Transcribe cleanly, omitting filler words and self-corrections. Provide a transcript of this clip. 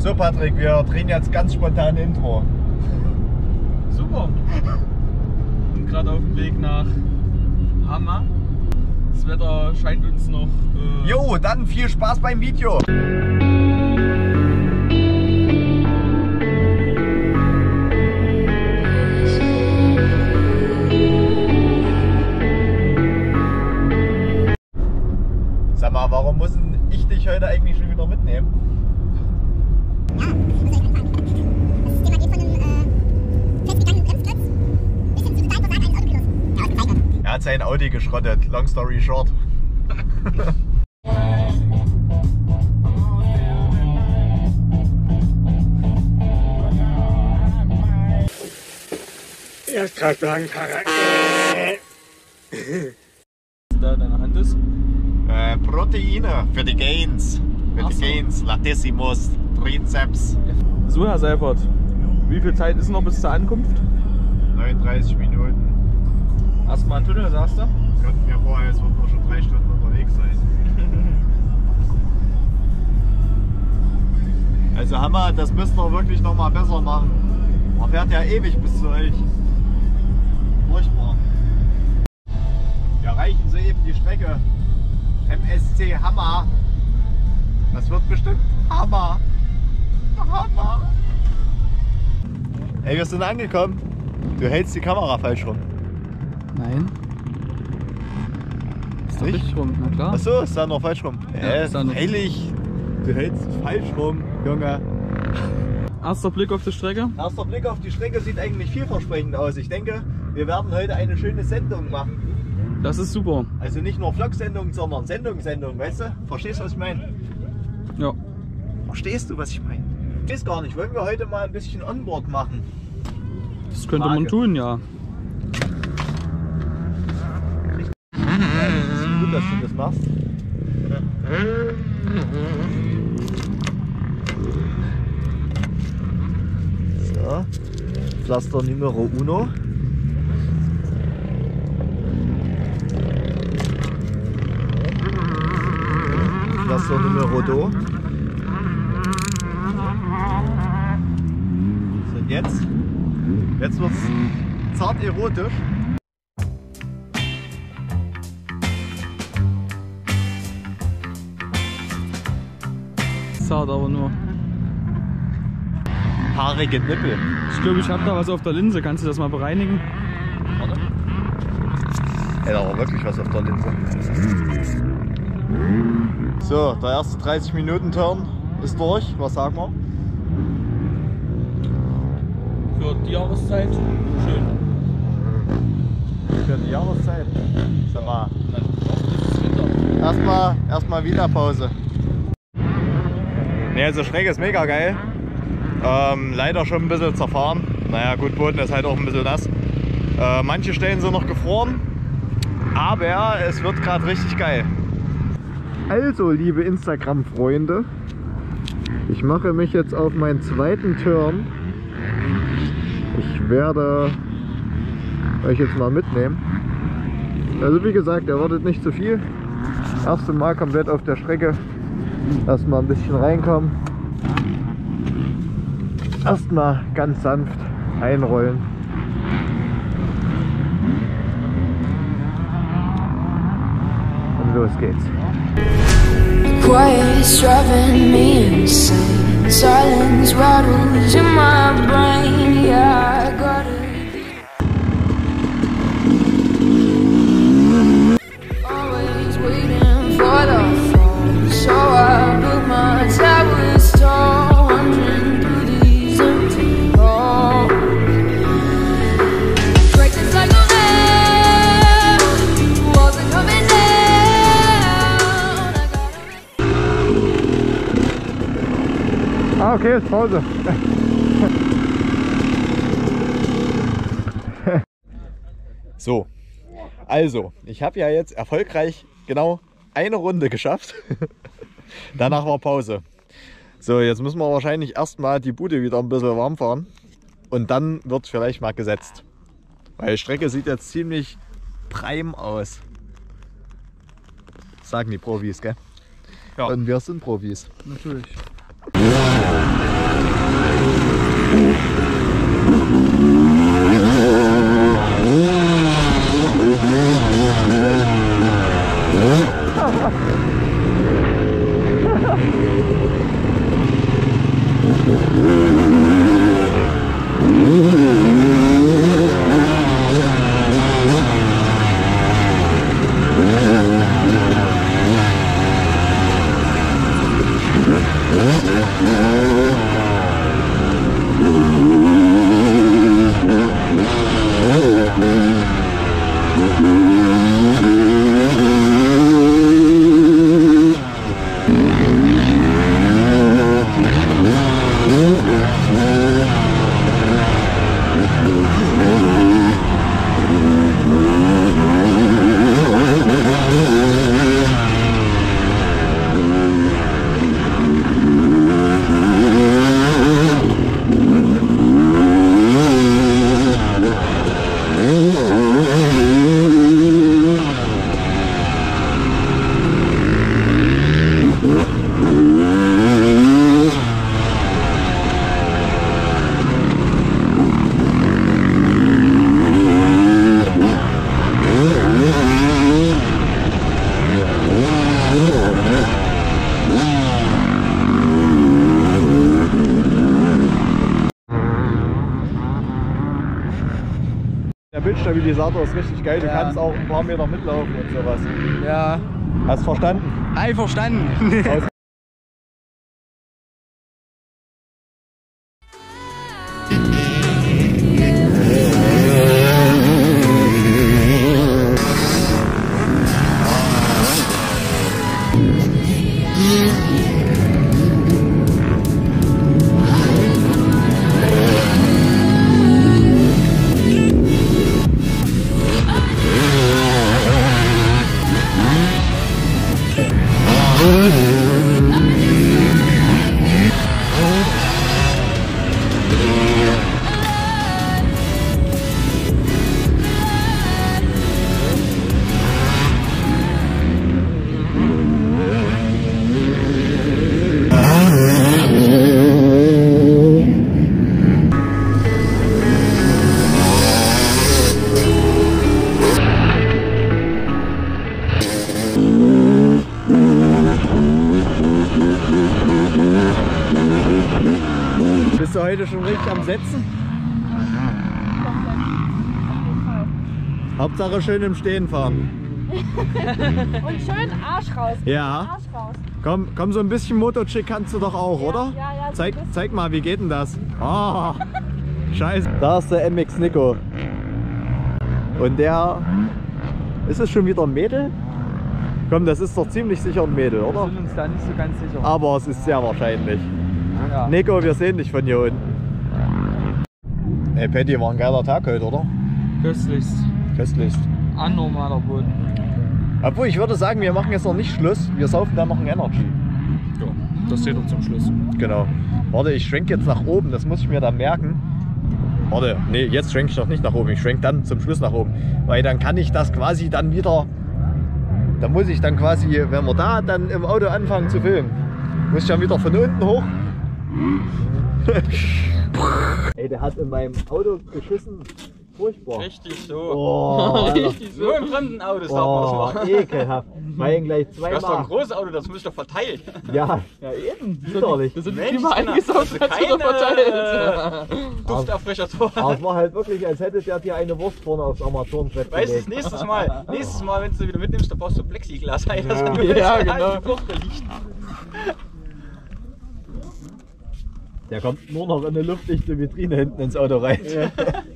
So Patrick, wir drehen jetzt ganz spontan Intro. Super. Und gerade auf dem Weg nach Hammer. Das Wetter scheint uns noch. Jo, dann viel Spaß beim Video. Sag mal, warum muss ich dich heute eigentlich schon wieder mitnehmen? Ja, das System geht von einem festgegangenen Bremsklotz bis hin zu total versagt eines Autopilots, der ausgezeichnet wird. Er hat sein Audi geschrottet, long story short. Erst gerade sagen, Da deine Hand ist. Proteine für die Gains. Für die so. Gains, Latissimus, Trizeps. So, Herr Seifert, wie viel Zeit ist noch bis zur Ankunft? 39 Minuten. Erstmal ein Tunnel, sagst du? Könnten wir vorher, es wird noch schon 3 Stunden unterwegs sein. Also Hammer, das müsst ihr wirklich noch mal besser machen. Man fährt ja ewig bis zu euch. Furchtbar. Wir erreichen soeben die Strecke. MSC Hammer. Das wird bestimmt Hammer. Hammer. Ey, wir sind angekommen. Du hältst die Kamera falsch rum. Nein. Ist doch Nicht? richtig rum, na klar. Achso, ist da noch falsch rum. ist da noch- Heilig. Du hältst falsch rum, Junge. Erster Blick auf die Strecke. Erster Blick auf die Strecke sieht eigentlich vielversprechend aus. Ich denke, wir werden heute eine schöne Sendung machen. Das ist super. Also nicht nur Vlog-Sendung, sondern Sendung, weißt du? Verstehst du, was ich meine? Ja. Verstehst du, was ich meine? Ich weiß gar nicht, wollen wir heute mal ein bisschen Onboard machen? Das könnte man Frage. tun, ja. Ja, das ist gut, dass du das machst. So, Pflaster Numero Uno. Pflaster Numero 2. So, und jetzt wird's zart erotisch. Zart aber nur. Haarige Nippel. Ich glaube, ich habe da was auf der Linse. Kannst du das mal bereinigen? Warte. Ey, da war wirklich was auf der Linse. So, der erste 30-Minuten-Turn ist durch. Was sagen wir? Für die Jahreszeit schön. Für die Jahreszeit. Sag mal. Dann ist es Winter. Erstmal wieder Pause. Ne, also Strecke ist mega geil. Leider schon ein bisschen zerfahren. Naja, gut, Boden ist halt auch ein bisschen nass. Manche Stellen sind noch gefroren, aber es wird gerade richtig geil. Also, liebe Instagram-Freunde, ich mache mich jetzt auf meinen zweiten Turn. Ich werde euch jetzt mal mitnehmen. Also wie gesagt, erwartet nicht zu viel. Erste Mal komplett auf der Strecke. Erstmal ein bisschen reinkommen. Erstmal ganz sanft einrollen. Und los geht's. Quiet's driving me insane. Silence rattles in my brain. Yeah, I got it. Always waiting for the fall. So I built my towers tall, wandering through these empty halls. Break the cycle now. Walls are coming down. I gotta Okay, ist Pause. So, also, ich habe ja jetzt erfolgreich genau eine Runde geschafft. Danach war Pause. So, jetzt müssen wir wahrscheinlich erstmal die Bude wieder ein bisschen warm fahren. Und dann wird vielleicht mal gesetzt. Weil die Strecke sieht jetzt ziemlich prime aus. Sagen die Profis, gell? Ja. Und wir sind Profis. Natürlich. Der Bildstabilisator ist richtig geil, du Ja. kannst auch ein paar Meter mitlaufen und sowas. Ja. Hast verstanden? Einverstanden. Bist du heute schon richtig am Setzen? Hauptsache schön im Stehen fahren. Und schön Arsch raus. Ja. Arsch raus. Komm, so ein bisschen Motochick kannst du doch auch, oder? Ja, so ein bisschen. Zeig mal, wie geht denn das? Ah, scheiße. Da ist der MX Nico. Und der... Ist es schon wieder ein Mädel? Komm, das ist doch ziemlich sicher ein Mädel, Wir oder? sind uns da nicht so ganz sicher. Aber es ist sehr wahrscheinlich. Ja. Nico, wir sehen dich von hier unten. Ey, Patty, war ein geiler Tag heute, oder? Köstlichst. Köstlichst. Anormaler Boden. Obwohl, ich würde sagen, wir machen jetzt noch nicht Schluss. Wir saufen dann noch ein Energy. Ja, das steht doch zum Schluss. Genau. Warte, ich schwenke jetzt nach oben, das muss ich mir dann merken. Warte, nee, jetzt schwenke ich noch nicht nach oben, ich schwenke dann zum Schluss nach oben. Weil dann kann ich das quasi dann wieder, da muss ich dann quasi, wenn wir da dann im Auto anfangen zu filmen, muss ich dann wieder von unten hoch. Ey, der hat in meinem Auto geschissen. Furchtbar. Richtig so. Oh, Alter. Richtig so. Nur in fremden Autos darf man das Oh, machen. ekelhaft. Weil ihn gleich Du hast doch ein zweimal. großes Auto, das muss ich doch verteilen. Ja, eben. Widerlich. Das sind Mensch, immer eingesaugt, das hat ist wieder verteilt. keine Duftaufrischer drin. Aber es war halt wirklich, als hätte der dir eine Wurst vorne aufs Armaturenbrett Weißt du, gelegt. nächstes Mal, wenn du wieder mitnimmst, da brauchst du Plexiglas. Ja. Ja, genau. Der kommt nur noch in eine luftdichte Vitrine hinten ins Auto rein.